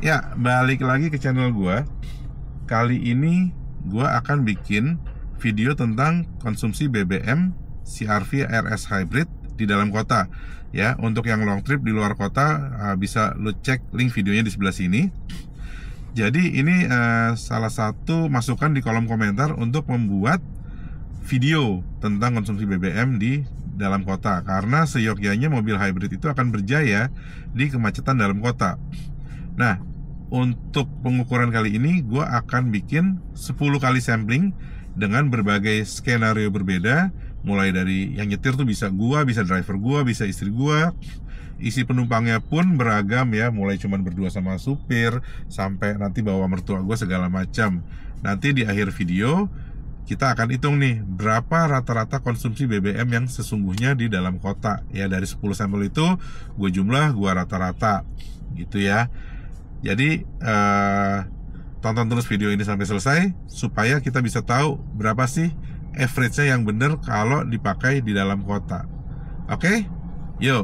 Ya, balik lagi ke channel gua. Kali ini gua akan bikin video tentang konsumsi BBM CR-V RS Hybrid di dalam kota. Ya, untuk yang long trip di luar kota bisa lu cek link videonya di sebelah sini. Jadi ini salah satu masukan di kolom komentar untuk membuat video tentang konsumsi BBM di dalam kota, karena seyogyanya mobil hybrid itu akan berjaya di kemacetan dalam kota. Nah, untuk pengukuran kali ini gue akan bikin 10 kali sampling dengan berbagai skenario berbeda. Mulai dari yang nyetir tuh bisa gue, bisa driver gue, bisa istri gue. Isi penumpangnya pun beragam ya, mulai cuman berdua sama supir sampai nanti bawa mertua gue segala macam. Nanti di akhir video kita akan hitung nih berapa rata-rata konsumsi BBM yang sesungguhnya di dalam kota. Ya, dari 10 sampel itu gue jumlah, gue rata-rata gitu ya. Jadi tonton terus video ini sampai selesai supaya kita bisa tahu berapa sih average-nya yang benar kalau dipakai di dalam kota. Oke? Yuk.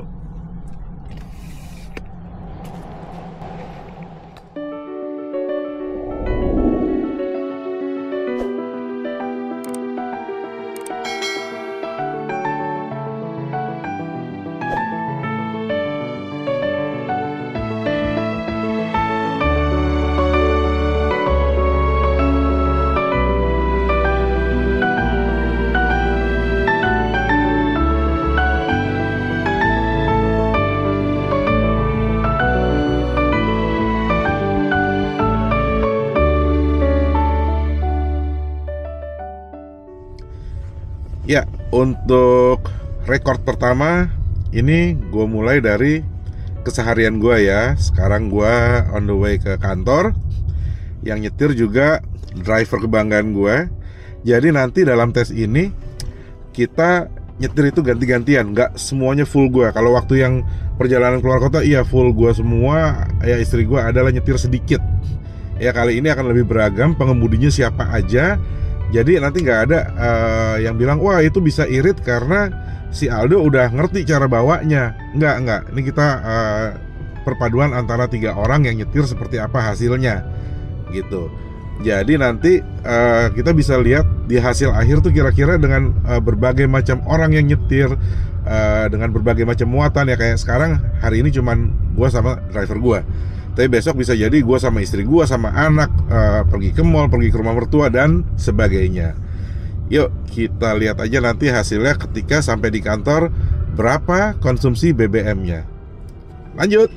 Ya, untuk record pertama ini gue mulai dari keseharian gue ya. Sekarang gue on the way ke kantor. Yang nyetir juga driver kebanggaan gue. Jadi nanti dalam tes ini kita nyetir itu ganti-gantian, nggak semuanya full gue. Kalau waktu yang perjalanan keluar kota iya full gue semua. Ya, istri gue adalah nyetir sedikit. Ya, kali ini akan lebih beragam, pengemudinya siapa aja. Jadi nanti nggak ada yang bilang wah itu bisa irit karena si Aldo udah ngerti cara bawanya. Nggak. Ini kita perpaduan antara 3 orang yang nyetir seperti apa hasilnya gitu. Jadi nanti kita bisa lihat di hasil akhir tuh kira-kira dengan berbagai macam orang yang nyetir, dengan berbagai macam muatan ya. Kayak sekarang hari ini cuman gue sama driver gue. Tapi besok bisa jadi gue sama istri gue, sama anak, pergi ke mall, pergi ke rumah mertua, dan sebagainya. Yuk, kita lihat aja nanti hasilnya ketika sampai di kantor berapa konsumsi BBM-nya. Lanjut!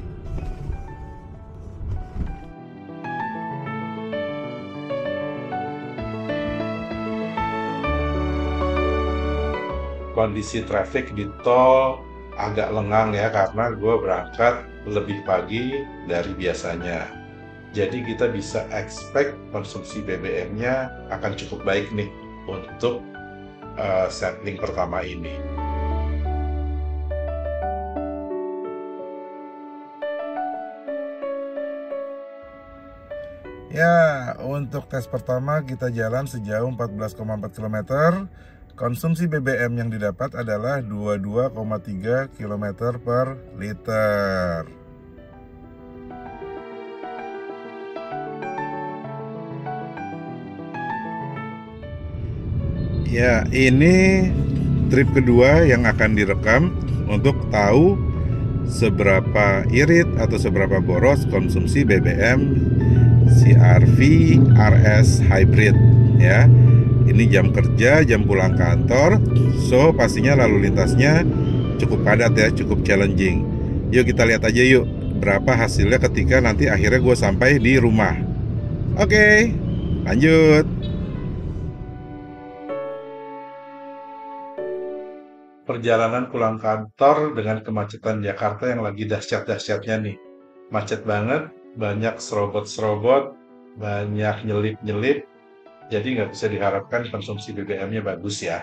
Kondisi traffic di tol agak lengang ya, karena gue berangkat lebih pagi dari biasanya. Jadi kita bisa expect konsumsi BBM-nya akan cukup baik nih untuk sampling pertama ini. Ya, untuk tes pertama kita jalan sejauh 14,4 km. Konsumsi BBM yang didapat adalah 22,3 km per liter. Ya, ini trip kedua yang akan direkam untuk tahu seberapa irit atau seberapa boros konsumsi BBM CR-V RS Hybrid ya. Ini jam kerja, jam pulang kantor, so pastinya lalu lintasnya cukup padat ya, cukup challenging. Yuk kita lihat aja yuk berapa hasilnya ketika nanti akhirnya gue sampai di rumah. Oke, lanjut. Perjalanan pulang kantor dengan kemacetan Jakarta yang lagi dahsyat-dahsyatnya nih. Macet banget, banyak serobot-serobot, banyak nyelip-nyelip. Jadi nggak bisa diharapkan konsumsi BBM-nya bagus ya.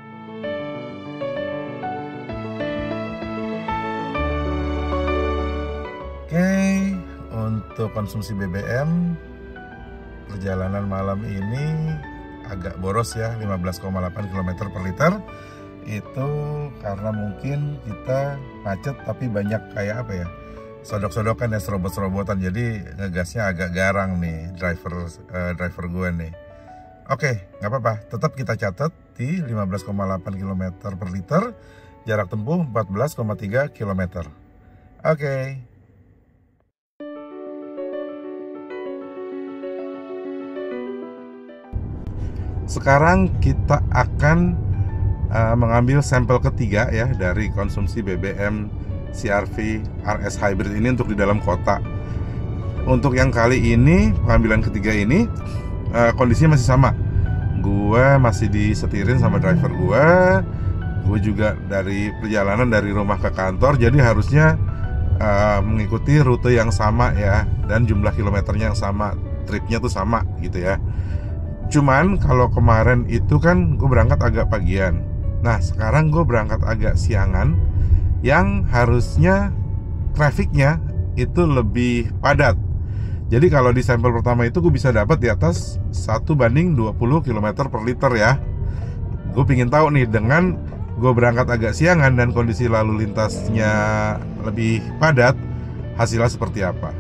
Oke, untuk konsumsi BBM perjalanan malam ini agak boros ya, 15,8 km per liter. Itu karena mungkin kita macet tapi banyak kayak apa ya, sodok-sodokan ya, serobot-serobotan, jadi ngegasnya agak garang nih driver gue nih. Oke, nggak apa-apa, tetap kita catat di 15,8 km per liter, jarak tempuh 14,3 km. Oke. Sekarang kita akan mengambil sampel ketiga ya dari konsumsi BBM CR-V RS Hybrid ini untuk di dalam kota. Untuk yang kali ini, pengambilan ketiga ini kondisinya masih sama. Gue masih disetirin sama driver gue. Gue juga dari perjalanan dari rumah ke kantor, jadi harusnya mengikuti rute yang sama ya, dan jumlah kilometernya yang sama, tripnya tuh sama gitu ya. Cuman kalau kemarin itu kan gue berangkat agak pagian. Nah sekarang gue berangkat agak siangan, yang harusnya trafficnya itu lebih padat. Jadi kalau di sampel pertama itu gue bisa dapat di atas 1:20 km per liter ya. Gue pingin tahu nih, dengan gue berangkat agak siangan dan kondisi lalu lintasnya lebih padat, hasilnya seperti apa.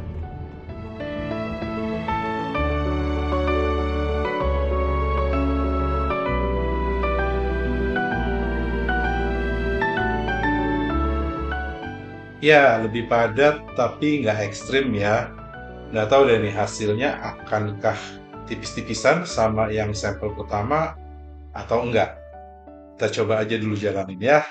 Ya, lebih padat tapi nggak ekstrim ya. Nggak tahu deh nih hasilnya akankah tipis-tipisan sama yang sampel pertama atau enggak. Kita coba aja dulu jalanin ya.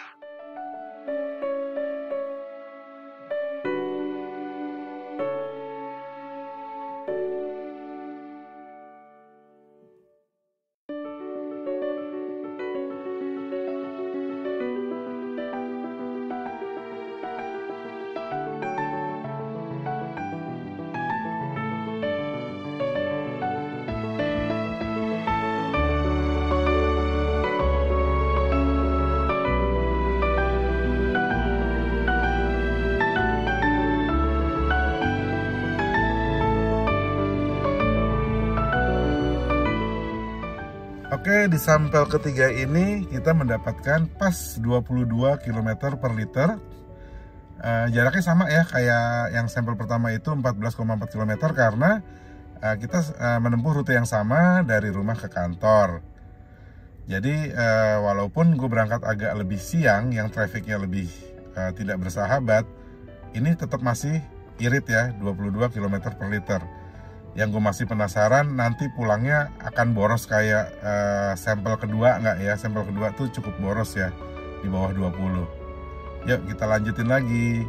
Oke, di sampel ketiga ini kita mendapatkan pas 22 km per liter. Jaraknya sama ya kayak yang sampel pertama itu 14,4 km, karena kita menempuh rute yang sama dari rumah ke kantor. Jadi walaupun gue berangkat agak lebih siang, yang trafficnya lebih tidak bersahabat, ini tetap masih irit ya, 22 km per liter. Yang gue masih penasaran, nanti pulangnya akan boros kayak sampel kedua nggak ya? Sampel kedua tuh cukup boros ya, di bawah 20. Yuk kita lanjutin lagi.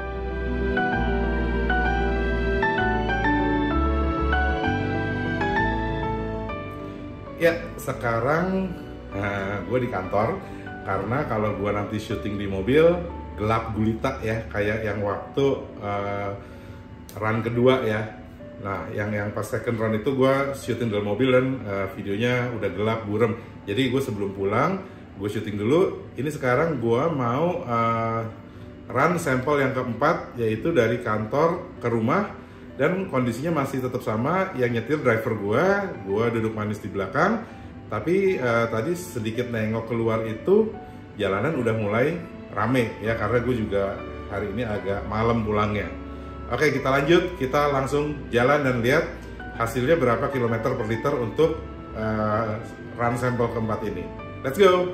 Ya, sekarang gue di kantor, karena kalau gue nanti syuting di mobil gelap gulita ya, kayak yang waktu run kedua ya. Nah, yang pas second run itu gue syuting dalam mobil dan videonya udah gelap buram. Jadi gue sebelum pulang gue syuting dulu. Ini sekarang gue mau run sampel yang keempat, yaitu dari kantor ke rumah, dan kondisinya masih tetap sama. Yang nyetir driver gue duduk manis di belakang. Tapi tadi sedikit nengok keluar itu jalanan udah mulai rame ya, karena gue juga hari ini agak malam pulangnya. Oke, kita lanjut, kita langsung jalan dan lihat hasilnya berapa kilometer per liter untuk run sampel keempat ini. Let's go!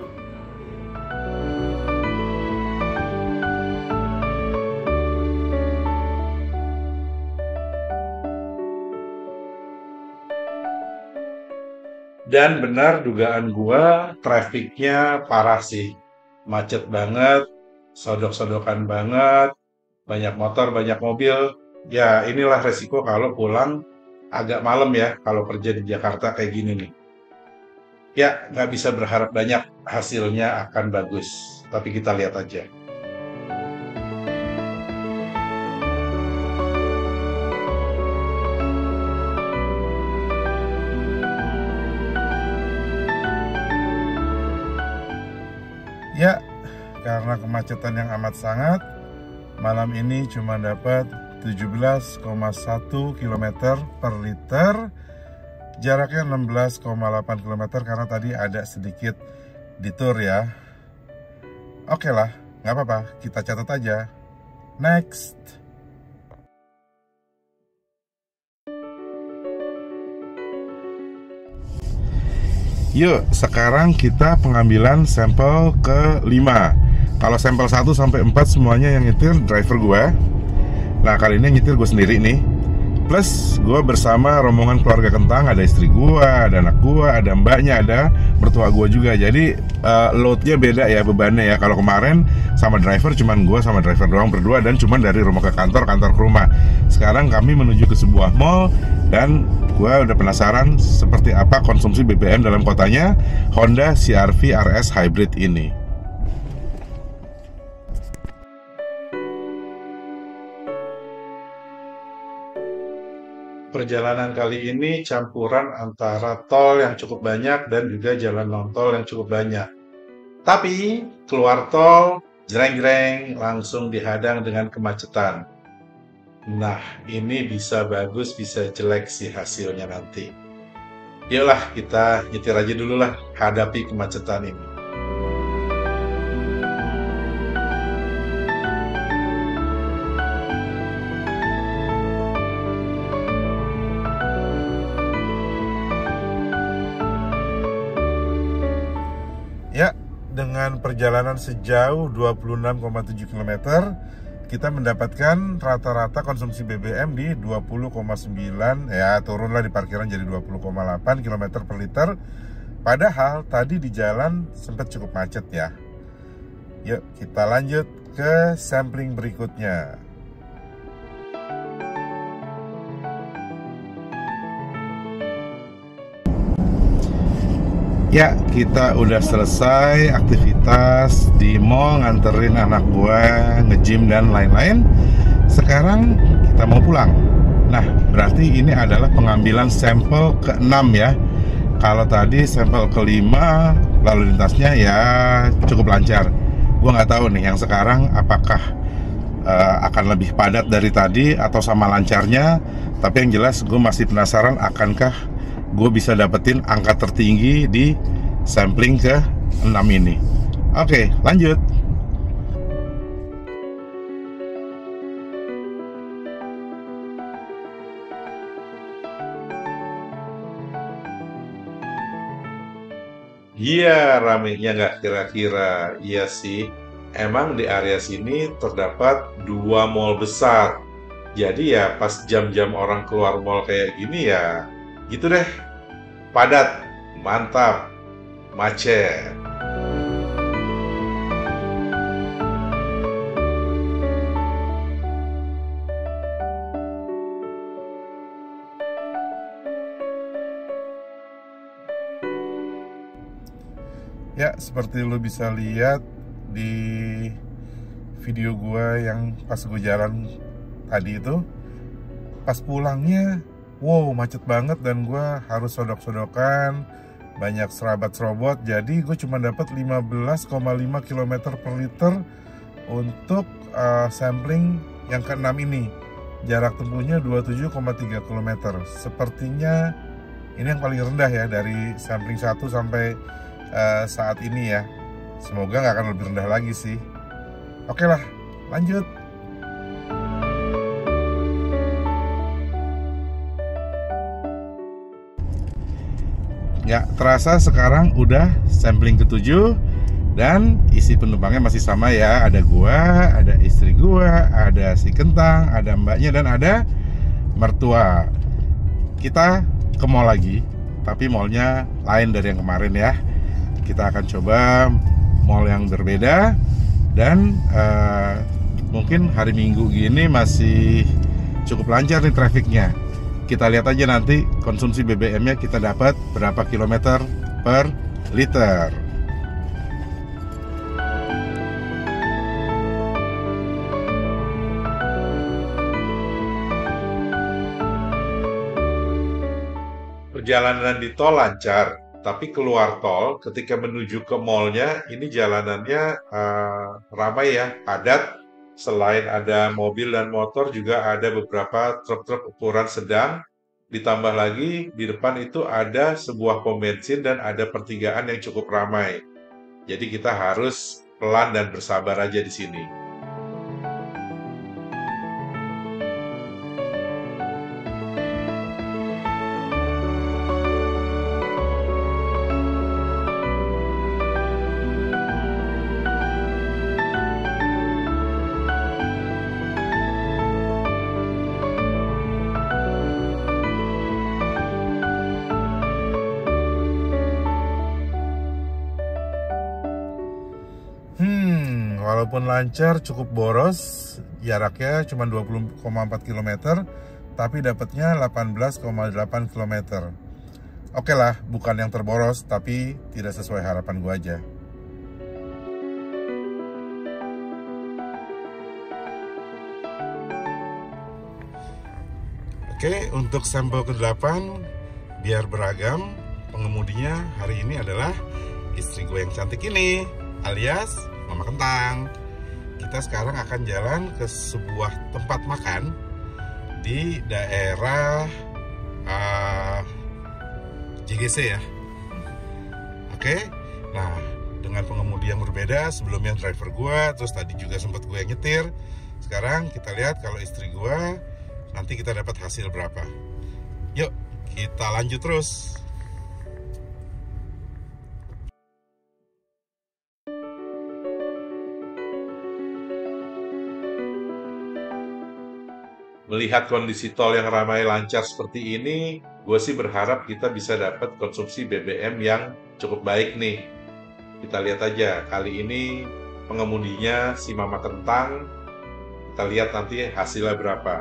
Dan benar dugaan gua, trafficnya parah sih. Macet banget, sodok-sodokan banget, banyak motor, banyak mobil. Ya inilah resiko kalau pulang agak malam ya, kalau kerja di Jakarta kayak gini nih. Ya nggak bisa berharap banyak hasilnya akan bagus, tapi kita lihat aja. Ya, karena kemacetan yang amat sangat, malam ini cuma dapat 17,1 km per liter, jaraknya 16,8 km karena tadi ada sedikit detour ya. Oke lah, nggak apa-apa, kita catat aja. Next. Yuk, sekarang kita pengambilan sampel ke-5. Kalau sampel 1 sampai 4 semuanya yang nyetir driver gue. Nah, kali ini yang nyetir gue sendiri nih. Plus gue bersama rombongan keluarga Kentang, ada istri gue, ada anak gue, ada mbaknya, ada mertua gue juga. Jadi loadnya beda ya, bebannya ya. Kalau kemarin sama driver cuman gue sama driver doang berdua, dan cuman dari rumah ke kantor, kantor ke rumah. Sekarang kami menuju ke sebuah mall, dan gue udah penasaran seperti apa konsumsi BBM dalam kotanya Honda CR-V RS Hybrid ini. Perjalanan kali ini campuran antara tol yang cukup banyak dan juga jalan non-tol yang cukup banyak. Tapi keluar tol, jreng-jreng, langsung dihadang dengan kemacetan. Nah, ini bisa bagus, bisa jelek sih hasilnya nanti. Yuklah, kita nyetir aja dulu lah, hadapi kemacetan ini. Ya, dengan perjalanan sejauh 26,7 km, kita mendapatkan rata-rata konsumsi BBM di 20,9, ya turunlah di parkiran jadi 20,8 km per liter. Padahal tadi di jalan sempat cukup macet ya. Yuk, kita lanjut ke sampling berikutnya. Ya, kita udah selesai aktivitas di mall, nganterin anak gua nge-gym dan lain-lain. Sekarang kita mau pulang. Nah, berarti ini adalah pengambilan sampel ke-6 ya. Kalau tadi sampel ke-5 lalu lintasnya ya cukup lancar. Gua nggak tahu nih yang sekarang apakah akan lebih padat dari tadi atau sama lancarnya. Tapi yang jelas gue masih penasaran akankah gue bisa dapetin angka tertinggi di sampling ke-6 ini. Oke, lanjut. Iya, ramenya nggak kira-kira. Iya sih, emang di area sini terdapat 2 mall besar. Jadi ya pas jam-jam orang keluar mall kayak gini ya gitu deh, padat, mantap, macet. Ya, seperti lo bisa lihat di video gua yang pas gue jalan tadi itu, pas pulangnya wow macet banget dan gue harus sodok-sodokan, banyak serabat-serobot. Jadi gue cuma dapat 15,5 km per liter untuk sampling yang ke-6 ini. Jarak tempuhnya 27,3 km. Sepertinya ini yang paling rendah ya dari sampling 1 sampai saat ini ya. Semoga nggak akan lebih rendah lagi sih. Oke lah, lanjut. Ya, terasa sekarang udah sampling ke-7 dan isi penumpangnya masih sama ya. Ada gua, ada istri gua, ada si Kentang, ada mbaknya, dan ada mertua. Kita ke mall lagi, tapi mallnya lain dari yang kemarin ya. Kita akan coba mall yang berbeda, dan mungkin hari Minggu gini masih cukup lancar nih trafiknya. Kita lihat aja nanti konsumsi BBM-nya kita dapat berapa kilometer per liter. Perjalanan di tol lancar, tapi keluar tol ketika menuju ke mallnya ini jalanannya ramai ya, padat. Selain ada mobil dan motor, juga ada beberapa truk-truk ukuran sedang. Ditambah lagi di depan itu ada sebuah pom bensin dan ada pertigaan yang cukup ramai. Jadi kita harus pelan dan bersabar aja di sini. walaupun lancar cukup boros, jaraknya cuma 20,4 km, tapi dapatnya 18,8 km. Oke lah, bukan yang terboros, tapi tidak sesuai harapan gue aja. Oke, untuk sampel ke-8, biar beragam, pengemudinya hari ini adalah istri gue yang cantik ini, alias Mama Kentang. Kita sekarang akan jalan ke sebuah tempat makan di daerah JGC ya. Oke, nah dengan pengemudi yang berbeda, sebelumnya driver gue, terus tadi juga sempat gue yang nyetir. Sekarang kita lihat kalau istri gue nanti kita dapat hasil berapa. Yuk, kita lanjut terus. Melihat kondisi tol yang ramai lancar seperti ini, gue sih berharap kita bisa dapat konsumsi BBM yang cukup baik nih. Kita lihat aja, kali ini pengemudinya si Mama Kentang. Kita lihat nanti hasilnya berapa.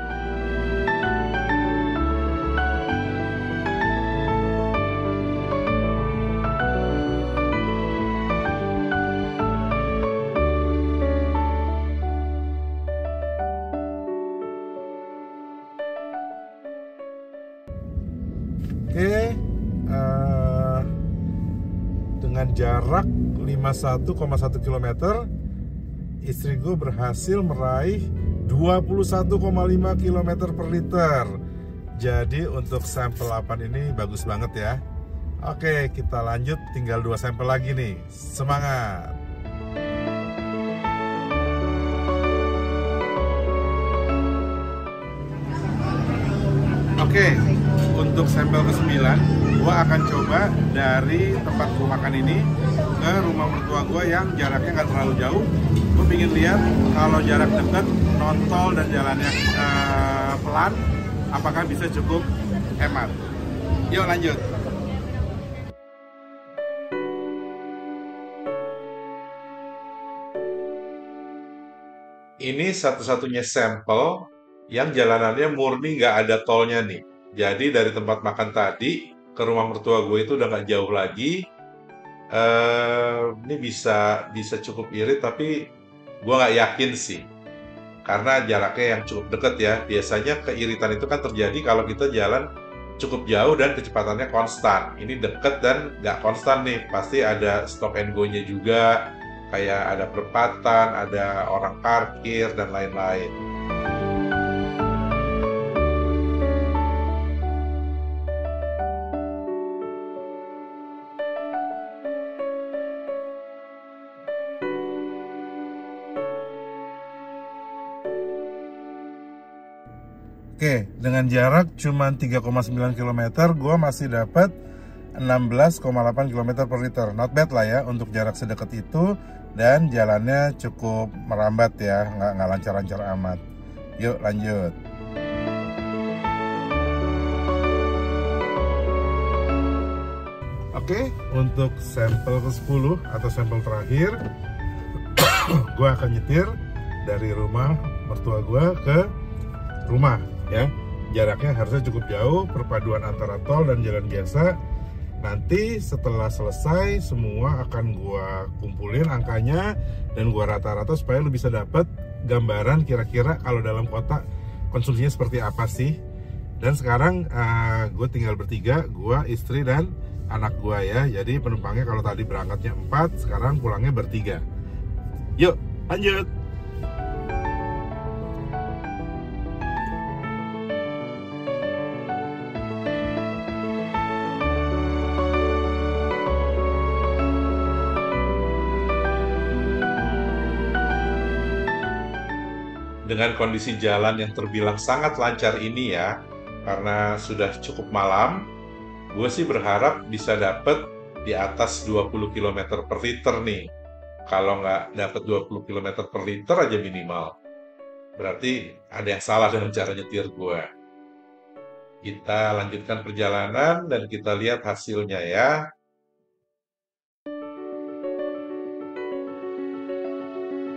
Oke, dengan jarak 51,1 km, istri gue berhasil meraih 21,5 km per liter. Jadi untuk sampel 8 ini bagus banget ya. Oke, kita lanjut, tinggal 2 sampel lagi nih. Semangat! Oke, untuk sampel ke-9, gue akan coba dari tempat gue makan ini ke rumah mertua gue yang jaraknya nggak terlalu jauh. Gue pengen lihat kalau jarak dekat, non-tol dan jalannya pelan, apakah bisa cukup hemat. Yuk lanjut. Ini satu-satunya sampel yang jalanannya murni nggak ada tolnya nih. Jadi dari tempat makan tadi ke rumah mertua gue itu udah nggak jauh lagi. Ini bisa cukup irit, tapi gue nggak yakin sih. Karena jaraknya yang cukup deket ya. Biasanya keiritan itu kan terjadi kalau kita jalan cukup jauh dan kecepatannya konstan. Ini deket dan nggak konstan nih. Pasti ada stop and go-nya juga. Kayak ada perempatan, ada orang parkir, dan lain-lain. Oke, dengan jarak cuma 3,9 km, gue masih dapat 16,8 km per liter. Not bad lah ya untuk jarak sedekat itu, dan jalannya cukup merambat ya, nggak lancar-lancar amat. Yuk lanjut. Oke, untuk sampel ke-10 atau sampel terakhir, gue akan nyetir dari rumah mertua gue ke rumah ya. Jaraknya harusnya cukup jauh, perpaduan antara tol dan jalan biasa. Nanti setelah selesai semua akan gua kumpulin angkanya dan gua rata-rata supaya lu bisa dapat gambaran kira-kira kalau dalam kota konsumsinya seperti apa sih. Dan sekarang gue tinggal bertiga, gua, istri, dan anak gua ya. Jadi penumpangnya kalau tadi berangkatnya 4, sekarang pulangnya bertiga. Yuk lanjut. Dengan kondisi jalan yang terbilang sangat lancar ini ya, karena sudah cukup malam, gue sih berharap bisa dapet di atas 20 km per liter nih. Kalau nggak dapet 20 km per liter aja minimal, berarti ada yang salah dengan cara nyetir gue. Kita lanjutkan perjalanan dan kita lihat hasilnya ya.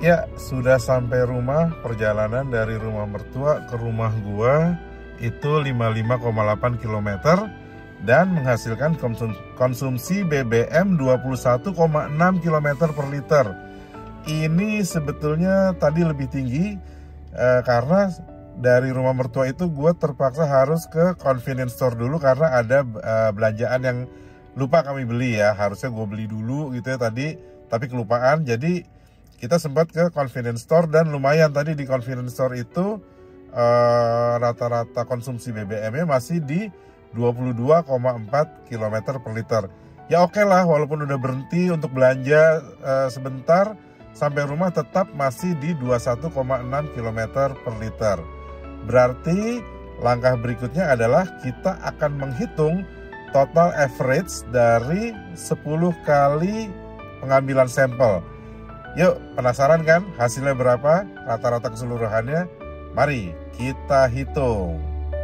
Ya, sudah sampai rumah. Perjalanan dari rumah mertua ke rumah gua itu 55,8 km dan menghasilkan konsumsi BBM 21,6 km per liter. Ini sebetulnya tadi lebih tinggi karena dari rumah mertua itu gue terpaksa harus ke convenience store dulu karena ada belanjaan yang lupa kami beli ya. Harusnya gue beli dulu gitu ya tadi, tapi kelupaan. Jadi kita sempat ke convenience store dan lumayan tadi di convenience store itu rata-rata konsumsi BBM-nya masih di 22,4 km per liter. Ya oke lah, walaupun udah berhenti untuk belanja sebentar, sampai rumah tetap masih di 21,6 km per liter. Berarti langkah berikutnya adalah kita akan menghitung total average dari 10 kali pengambilan sampel. Yuk, penasaran kan hasilnya berapa rata-rata keseluruhannya? Mari kita hitung.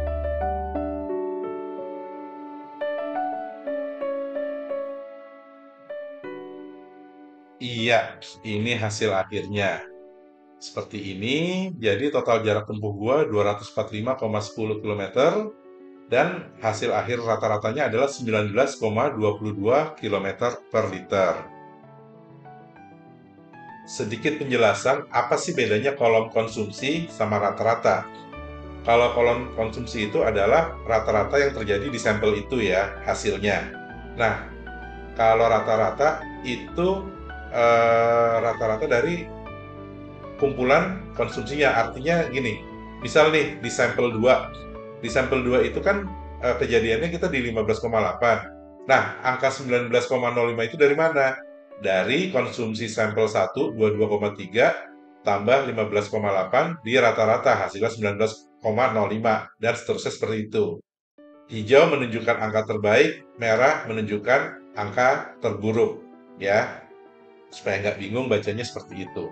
Iya, ini hasil akhirnya. Seperti ini, jadi total jarak tempuh gua 245,10 km dan hasil akhir rata-ratanya adalah 19,22 km per liter. Sedikit penjelasan, apa sih bedanya kolom konsumsi sama rata-rata? Kalau kolom konsumsi itu adalah rata-rata yang terjadi di sampel itu ya, hasilnya. Nah, kalau rata-rata itu rata-rata dari kumpulan konsumsinya. Artinya gini, misal nih di sampel 2. Di sampel 2 itu kan kejadiannya kita di 15,8. Nah, angka 19,05 itu dari mana? Dari konsumsi sampel 1 22,3 tambah 15,8 di rata-rata hasilnya 19,05 dan seterusnya seperti itu. Hijau menunjukkan angka terbaik, merah menunjukkan angka terburuk ya. Supaya nggak bingung bacanya seperti itu.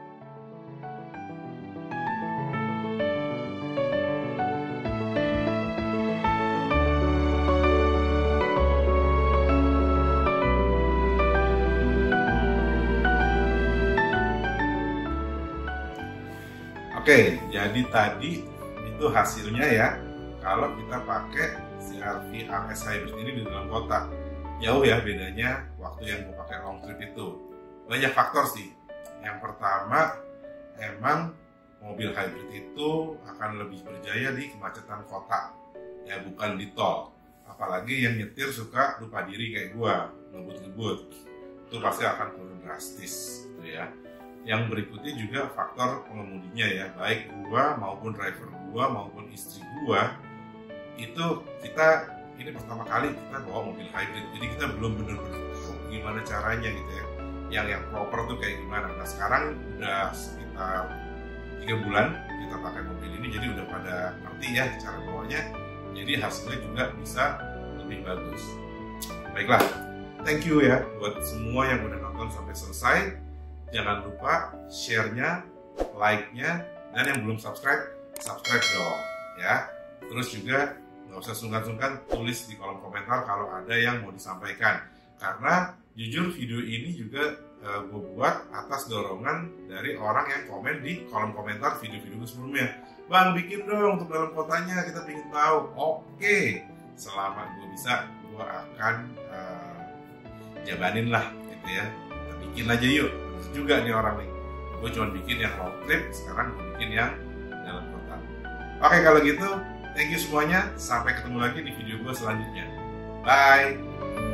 Oke, jadi tadi itu hasilnya ya. Kalau kita pakai CR-V RS Hybrid ini di dalam kota, jauh ya bedanya waktu yang gue pakai long trip itu. Banyak faktor sih. Yang pertama, emang mobil hybrid itu akan lebih berjaya di kemacetan kota, ya bukan di tol. Apalagi yang nyetir suka lupa diri kayak gua, ngebut-ngebut, itu pasti akan turun drastis, gitu ya. Yang berikutnya juga faktor pengemudinya ya, baik gua maupun driver gua maupun istri gua, itu kita ini pertama kali kita bawa mobil hybrid, jadi kita belum benar-benar tahu gimana caranya gitu ya. Yang proper tuh kayak gimana. Nah sekarang udah sekitar 3 bulan kita pakai mobil ini, jadi udah pada ngerti ya cara bawanya, jadi hasilnya juga bisa lebih bagus. Baiklah, thank you ya buat semua yang udah nonton sampai selesai. Jangan lupa share-nya, like-nya, dan yang belum subscribe dong ya. Terus juga nggak usah sungkan-sungkan tulis di kolom komentar kalau ada yang mau disampaikan, karena jujur video ini juga gue buat atas dorongan dari orang yang komen di kolom komentar video-video sebelumnya. Bang, bikin dong untuk dalam kotanya, kita ingin tahu. Oke, selama gue bisa, gue akan jabanin lah gitu ya. Kita bikin aja yuk. Terus juga nih orang nih, gue cuma bikin yang road trip, sekarang gue bikin yang dalam kota. Oke, kalau gitu thank you semuanya, sampai ketemu lagi di video gue selanjutnya. Bye.